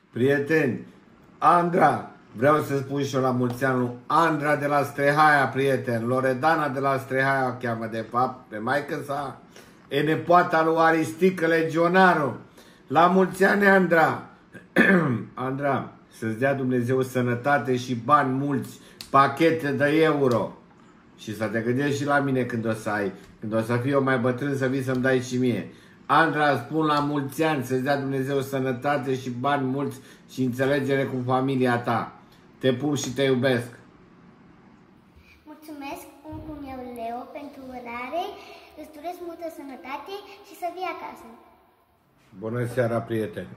Prieteni, Andra, vreau să spun și eu la mulți ani lui Andra de la Strehaia, prieten. Loredana de la Strehaia o cheamă de fapt, pe maică sa. E nepoata lui Aristică Legionaru. La mulți ani, Andra. Andra, să-ți dea Dumnezeu sănătate și bani mulți, pachete de euro. Și să te gândești și la mine când o să ai, când o să fiu eu mai bătrân, să vii să-mi dai și mie. Andra, spun la mulți ani, să-ți dea Dumnezeu sănătate și bani mulți și înțelegere cu familia ta. Te pup și te iubesc. Mulțumesc, uncul meu Leo, pentru urare. Îți doresc multă sănătate și să vii acasă. Bună seara, prieteni.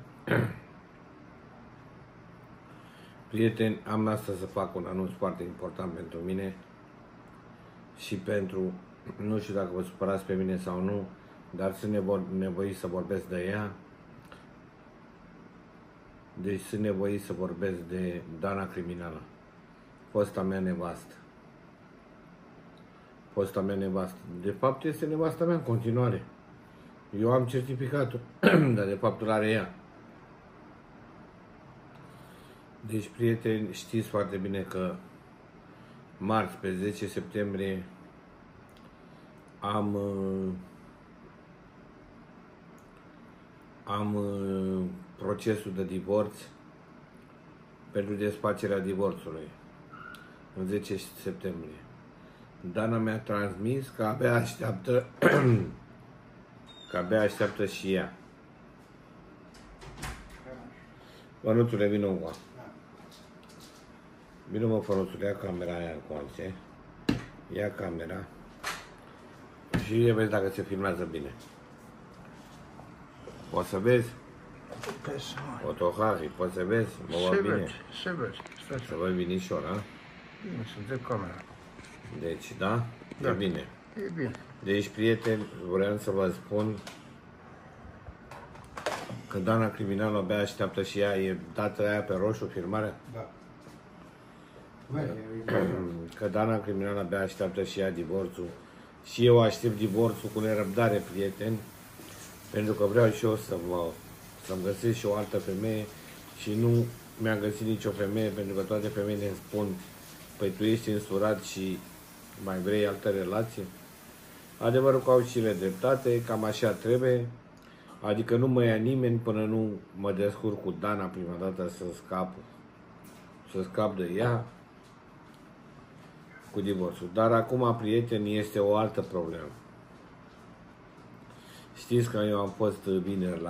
Prieteni, am astăzi să fac un anunț foarte important pentru mine și pentru, nu știu dacă vă supărați pe mine sau nu, dar sunt nevoit să vorbesc de ea. Deci sunt nevoit să vorbesc de Dana Criminală, fosta mea nevastă. Fosta mea nevastă. De fapt este nevasta mea în continuare. Eu am certificatul, dar de fapt îl are ea. Deci, prieteni, știți foarte bine că marți, pe 10 septembrie, am procesul de divorț pentru desfacerea divorțului în 10 septembrie. Dana mi-a transmis că abia așteaptă și ea. Fănuțule, vină cu Vină, mă, Fănuțule, ia camera aia cu alții. Ia camera și vezi dacă se filmează bine. Poți să vezi? Otohari, poți să vezi? Mă văd bine? Se vede. Să văd binișor, a? Bine, sunt de camera. Deci, da? E bine. E bine. Deci, prieteni, vreau să vă spun că Dana Criminală abia așteaptă și ea. E dată aia pe roșu, filmarea? Da. Că Dana Criminală abia așteaptă și ea divorțul. Și eu aștept divorțul cu nerăbdare, prieteni, pentru că vreau și eu să-mi găsesc și o altă femeie și nu mi-a găsit nicio femeie, pentru că toate femeile îmi spun: păi tu ești însurat și mai vrei altă relație? Adevărul că au și ele dreptate, cam așa trebuie, adică nu mă ia nimeni până nu mă descurc cu Dana prima dată să scap de ea cu divorțul. Dar acum, prieteni, este o altă problemă. Știți că eu am fost vineri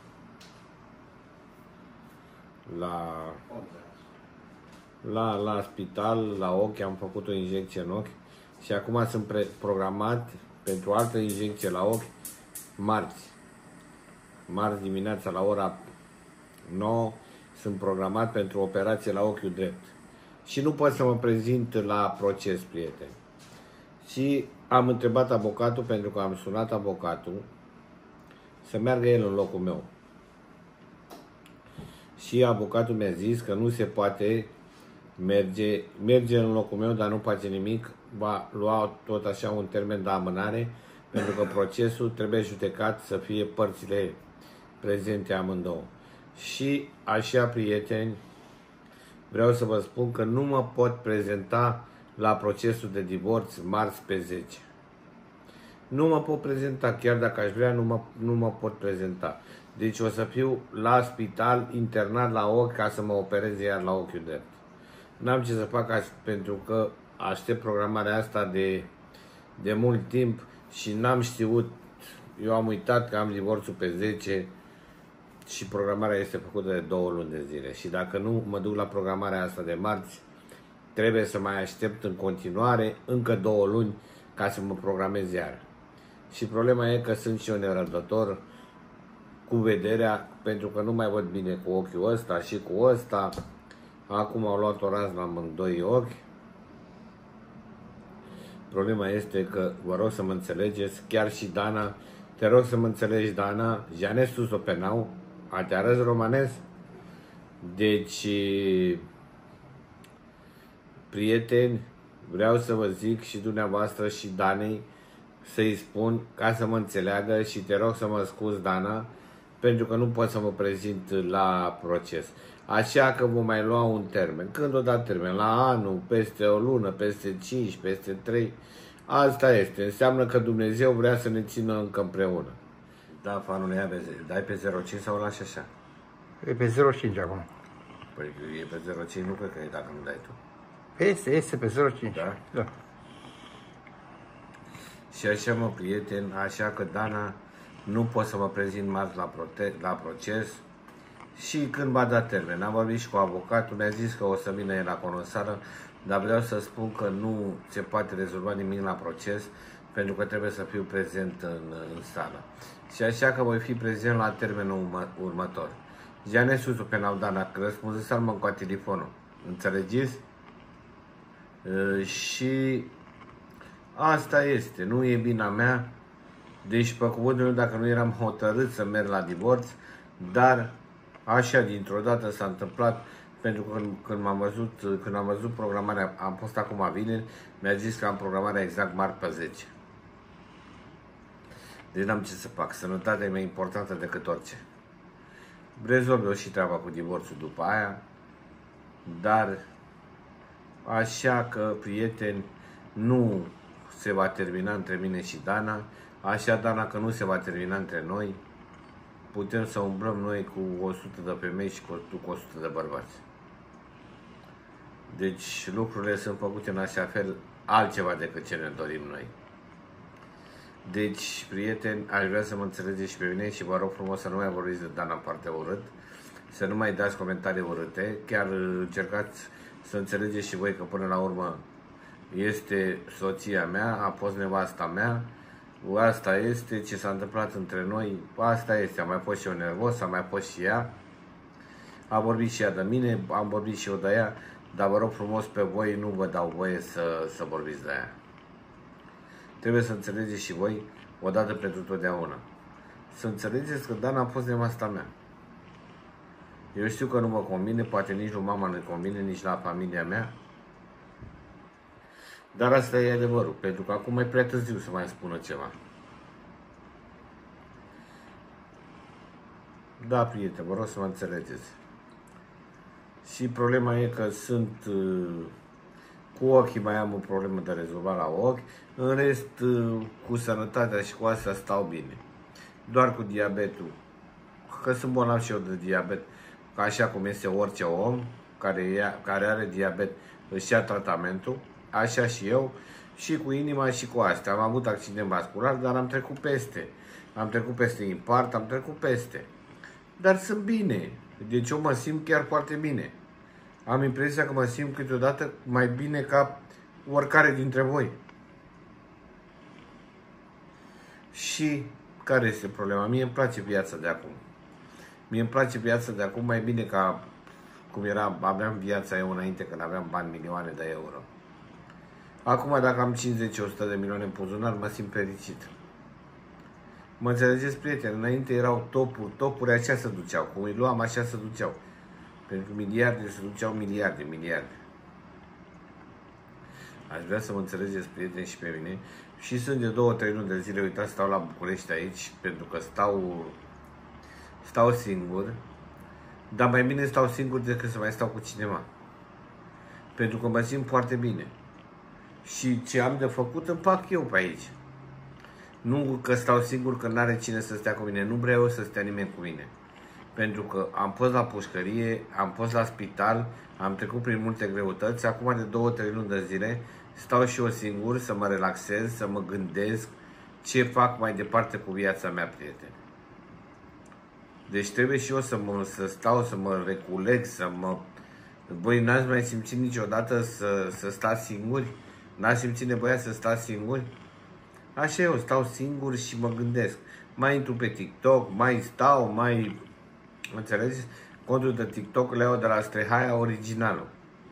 la spital, la ochi, am făcut o injecție în ochi și acum sunt programat pentru altă injecție la ochi marți. Marți dimineața la ora 9 sunt programat pentru operație la ochiul drept. Și nu pot să mă prezint la proces, prieteni. Și am întrebat avocatul, pentru că am sunat avocatul, să meargă el în locul meu. Și avocatul mi-a zis că nu se poate merge în locul meu, dar nu face nimic, va lua tot așa un termen de amânare, pentru că procesul trebuie judecat să fie părțile prezente amândouă. Și așa, prieteni, vreau să vă spun că nu mă pot prezenta la procesul de divorț marți pe 10. Nu mă pot prezenta, chiar dacă aș vrea, nu mă pot prezenta. Deci o să fiu la spital, internat la ochi, ca să mă opereze iar la ochiul drept. N-am ce să fac, pentru că aștept programarea asta de mult timp și n-am știut. Eu am uitat că am divorțul pe 10 și programarea este făcută de 2 luni de zile. Și dacă nu mă duc la programarea asta de marți, trebuie să mai aștept în continuare încă 2 luni ca să mă programez iar. Și problema e că sunt și eu nerăbdător cu vederea, pentru că nu mai văd bine cu ochiul ăsta și cu ăsta. Acum au luat o rază la amândoi ochi. Problema este că vă rog să mă înțelegeți, chiar și Dana, te rog să mă înțelegi, Dana, Janes Susopenau, te arăți romanez? Deci, prieteni, vreau să vă zic și dumneavoastră și Danei, să-i spun ca să mă înțeleagă și te rog să mă scuzi, Dana, pentru că nu pot să mă prezint la proces. Așa că vom mai lua un termen. Când o dat termen? La anul, peste o lună, peste 5, peste 3. Asta este. Înseamnă că Dumnezeu vrea să ne țină încă împreună. Da, fanul, dai pe 0,5 sau lași așa? E pe 0,5 acum. Păi e pe 0,5, nu cred că e dacă nu dai tu. Este pe 0,5. Da? Da. Și așa, mă, prieten, așa că Dana nu pot să mă prezint marți la proces și când va da termen. Am vorbit și cu avocatul, mi-a zis că o să vină el la conosară, dar vreau să spun că nu se poate rezolva nimic la proces pentru că trebuie să fiu prezent în sală. Și așa că voi fi prezent la termenul următor. Giane Susu pe Dana, că răspunsul să mă cu telefonul. Înțelegeți? Și asta este, nu e vina mea, deci pe cuvântul meu, dacă nu eram hotărât să merg la divorț, dar așa dintr-o dată s-a întâmplat, pentru că când am văzut programarea, am fost acum vineri, mi-a zis că am programarea exact marți pe 10. Deci n-am ce să fac, sănătatea e mai importantă decât orice. Rezolv eu și treaba cu divorțul după aia, dar așa că, prieteni, nu se va termina între mine și Dana, așa, Dana, că nu se va termina între noi, putem să umblăm noi cu 100 de femei și cu 100 de bărbați. Deci lucrurile sunt făcute în așa fel, altceva decât ce ne dorim noi. Deci, prieteni, aș vrea să mă înțelegeți și pe mine și vă rog frumos să nu mai vorbiți de Dana foarte urât, să nu mai dați comentarii urâte, chiar încercați să înțelegeți și voi că până la urmă este soția mea, a fost nevasta mea, asta este ce s-a întâmplat între noi, asta este, am mai fost și eu nervos, am mai fost și ea, a vorbit și ea de mine, am vorbit și eu de ea, dar vă rog frumos pe voi, nu vă dau voie să vorbiți de ea. Trebuie să înțelegeți și voi, odată pentru totdeauna, să înțelegeți că Dana a fost nevasta mea. Eu știu că nu mă convine, poate nici lui mama nu-i convine, nici la familia mea. Dar asta e adevărul, pentru că acum e prea târziu să mai spună ceva. Da, prieteni, vă rog să mă înțelegeți. Și problema e că sunt cu ochii, mai am o problemă de rezolvat la ochi, în rest cu sănătatea și cu asta stau bine. Doar cu diabetul, că sunt bolnav și eu de diabet, ca așa cum este orice om care are diabet, își ia tratamentul, așa și eu, și cu inima și cu astea. Am avut accident vascular, dar am trecut peste. Am trecut peste infarct, am trecut peste. Dar sunt bine. Deci eu mă simt chiar foarte bine. Am impresia că mă simt câteodată mai bine ca oricare dintre voi. Și care este problema? Mie îmi place viața de acum. Mie îmi place viața de acum mai bine ca cum aveam viața eu înainte, când aveam bani, milioane de euro. Acum, dacă am 50-100 de milioane în buzunar, mă simt fericit. Mă înțelegeți, prieteni? Înainte erau topuri așa se duceau. Cum îi luam, așa se duceau. Pentru miliarde se duceau miliarde. Aș vrea să mă înțelegeți, prieteni, și pe mine. Și sunt de 2-3 luni de zile, uitați, stau la București aici, pentru că stau singur. Dar mai bine stau singur decât să mai stau cu cineva. Pentru că mă simt foarte bine. Și ce am de făcut îmi fac eu pe aici. Nu că stau singur, că n-are cine să stea cu mine. Nu vreau eu să stea nimeni cu mine. Pentru că am fost la pușcărie, am fost la spital, am trecut prin multe greutăți. Acum de 2-3 luni de zile stau și eu singur să mă relaxez, să mă gândesc ce fac mai departe cu viața mea, prieteni. Deci trebuie și eu să stau, să mă reculeg, Voi n-ați mai simțit niciodată să stați singuri? N-ați simțit nevoia să stați singuri? Așa eu stau singur și mă gândesc. Mai intru pe TikTok, înțelegeți? Contul de TikTok le iau de la Strehaia originalul.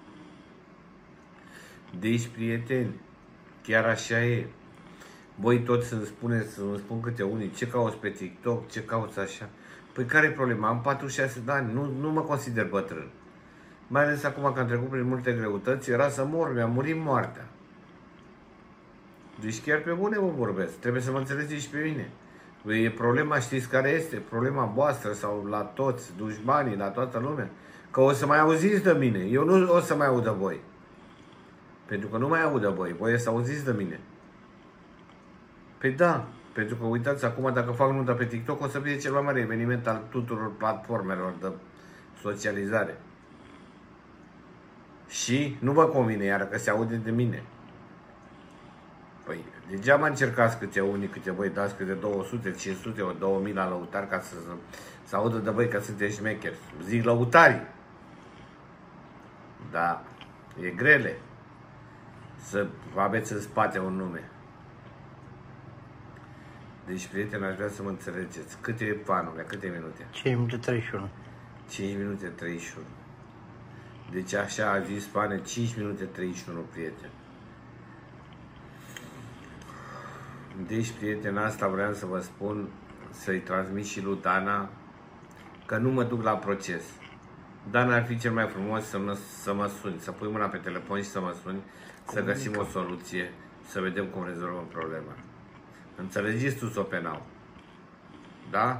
Deci, prieteni, chiar așa e. Voi toți îmi spun câte unii, ce cauți pe TikTok, ce cauți așa. Păi care e problema? Am 46 de ani, nu mă consider bătrân. Mai ales acum că am trecut prin multe greutăți, era să mor, mi-a murit moartea. Deci chiar pe bune vă vorbesc, trebuie să mă înțelegeți și pe mine. E problema, știți care este? Problema voastră sau la toți, dușmanii, la toată lumea. Că o să mai auziți de mine. Eu nu o să mai aud de voi. Pentru că nu mai aud de voi. Voi să auziți de mine. Păi da. Pentru că uitați, acum dacă fac nuntă pe TikTok, o să fie cel mai mare eveniment al tuturor platformelor de socializare. Și nu vă convine, iar că se aude de mine. Păi, degeaba încercați câte unii, câte voi dați câte 200, 500, 2000 la lăutari ca să audă de voi că sunteți șmecheri. Zic lăutarii. Da, e grele să aveți în spate un nume. Deci, prieteni, aș vrea să mă înțelegeți. Câte e panurile? Câte minute? 5 minute 31. 5 minute 31. Deci așa a zis Pane, 5 minute 31, prieteni. Deci, prieteni, asta vreau să vă spun, să-i transmit și lui Dana, că nu mă duc la proces. Dana ar fi cel mai frumos să mă suni, să pui mâna pe telefon și să mă suni, să găsim o soluție, să vedem cum rezolvăm problema. Înțelegeți tu, Sopenau? Da?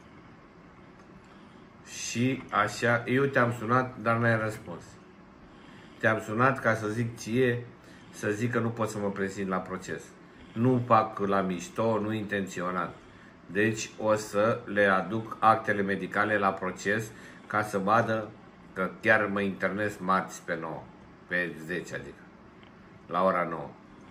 Și așa, eu te-am sunat, dar n-ai răspuns. Te-am sunat ca să zic ție, să zic că nu pot să mă prezint la proces. Nu fac la mișto, nu intenționat. Deci o să le aduc actele medicale la proces ca să vadă că chiar mă internez marți pe 9, pe 10 adică, la ora 9.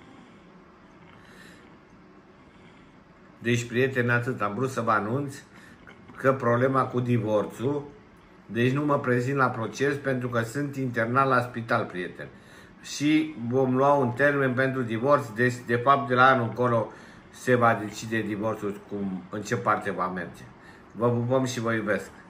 Deci, prieteni, atât. Am vrut să vă anunț că problema cu divorțul, deci nu mă prezint la proces pentru că sunt internat la spital, prieteni. Și vom lua un termen pentru divorț, deci de fapt de la anul încolo se va decide divorțul în ce parte va merge. Vă pupăm și vă iubesc!